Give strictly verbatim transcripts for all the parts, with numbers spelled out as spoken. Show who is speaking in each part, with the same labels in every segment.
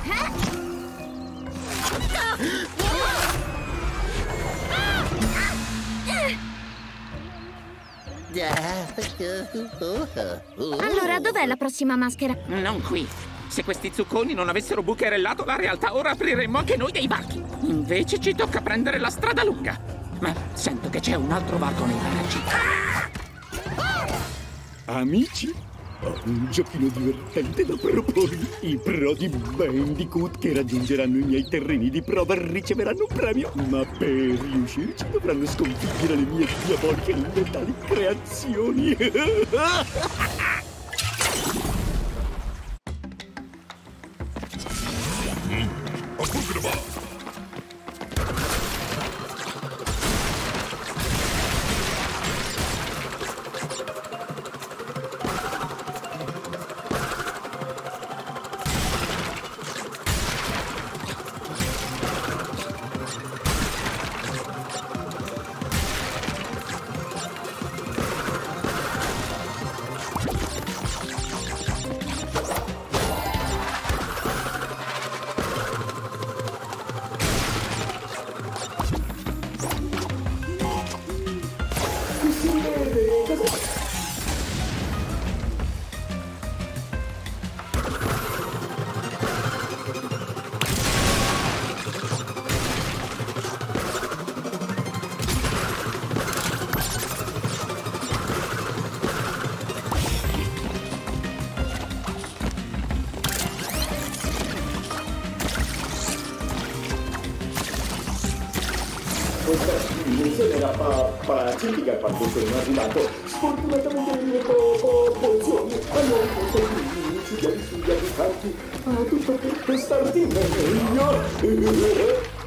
Speaker 1: Allora, dov'è la prossima maschera?
Speaker 2: Non qui. Se questi zucconi non avessero bucherellato la realtà, ora apriremmo anche noi dei varchi. Invece ci tocca prendere la strada lunga. Ma sento che c'è un altro varco nei paraggi.
Speaker 3: Amici, ho un giochino divertente da proporvi. I pro di Bandicoot che raggiungeranno i miei terreni di prova riceveranno un premio. Ma per riuscirci dovranno sconfiggere le mie diaboliche e letali creazioni.
Speaker 4: Era pacifica quando sono arrivato. Sfortunatamente le mie pozioni hanno consentito di uccidere sugli abitanti. Ma tutto per starti meglio.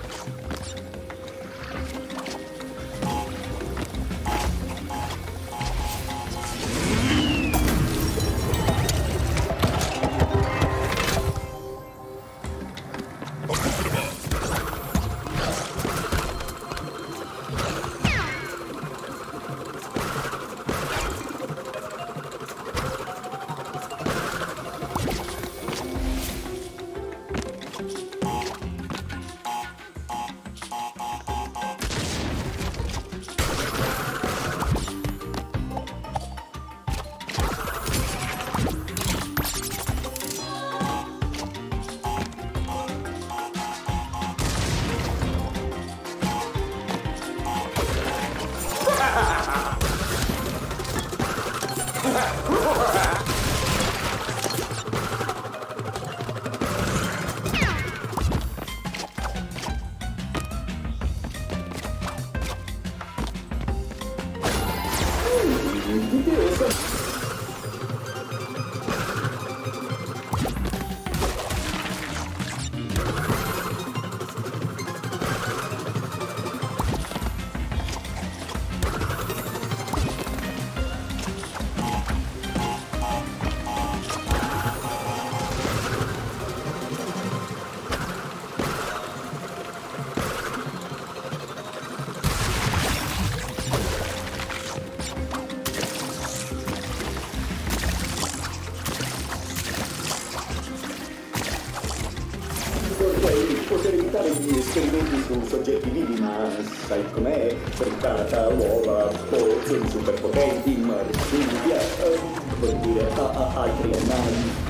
Speaker 4: Poter evitare gli esperimenti su soggetti vivi, ma sai com'è? Frittata, uova, pozioni superpotenti, marsupia, eh, vuol dire a, a, altri animali.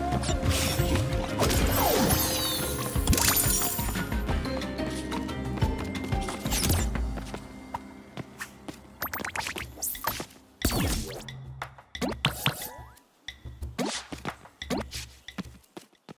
Speaker 3: Ecco.